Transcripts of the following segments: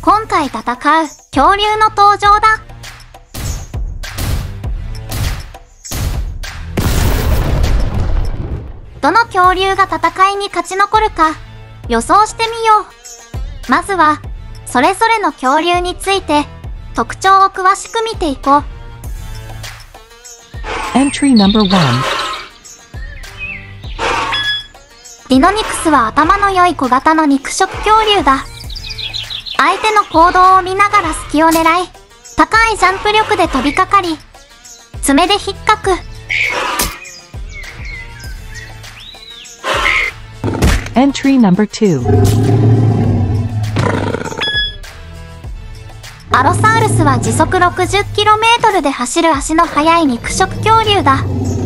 今回戦う恐竜の登場だ。どの恐竜が戦いに勝ち残るか予想してみよう。まずはそれぞれの恐竜について特徴を詳しく見ていこう。 Entry No.1 ディノニクスは頭の良い小型の肉食恐竜だ。相手の行動を見ながら隙を狙い、高いジャンプ力で飛びかかり、爪で引っかく。 Entry No.2 アロサウルスは時速 60km で走る足の速い肉食恐竜だ。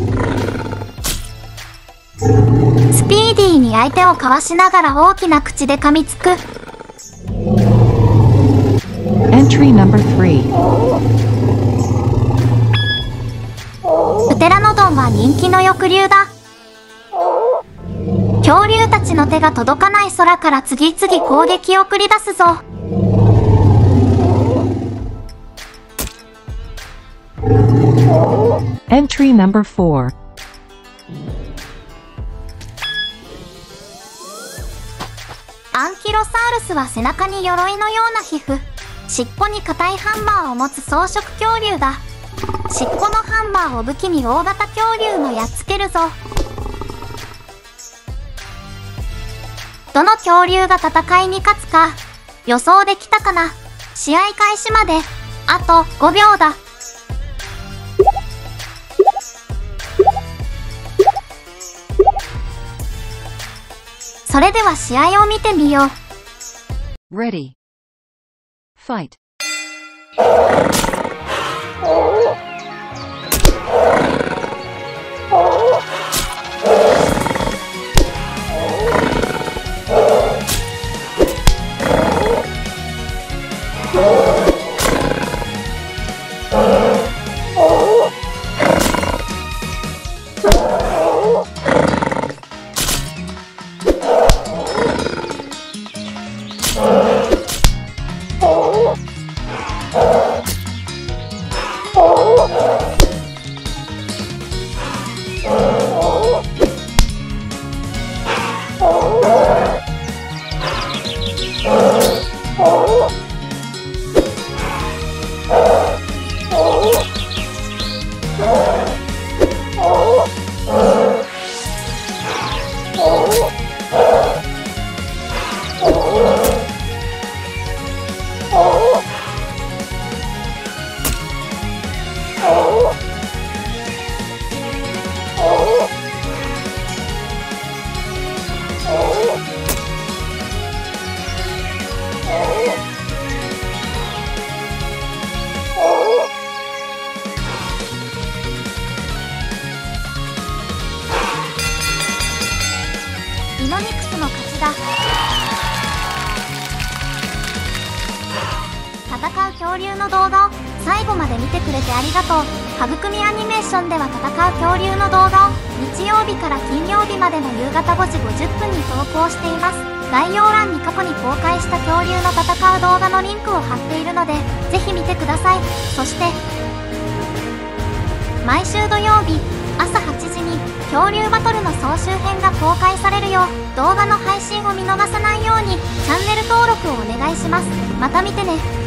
スピーディーに相手をかわしながら大きな口で噛みつく。 Entry No.3 プテラノドンは人気の翼竜だ。恐竜たちの手が届かない空から次々攻撃を繰り出すぞ。 Entry No.4 アンキロサウルスは背中に鎧のような皮膚、尻尾に硬いハンマーを持つ草食恐竜だ。尻尾のハンマーを武器に大型恐竜もやっつけるぞ。どの恐竜が戦いに勝つか予想できたかな。試合開始まであと5秒だ。それでは試合を見てみよう。 Ready Fight ディノニクスの勝ちだ。戦う恐竜の動画を最後まで見てくれてありがとう。はぐくみアニメーションでは戦う恐竜の動画を日曜日から金曜日までの夕方5時50分に投稿しています。概要欄に過去に公開した恐竜の戦う動画のリンクを貼っているのでぜひ見てください。そして毎週土曜日朝8時に恐竜バトルの総集編が公開されるよう動画の配信を見逃さないようにチャンネル登録をお願いします。また見てね。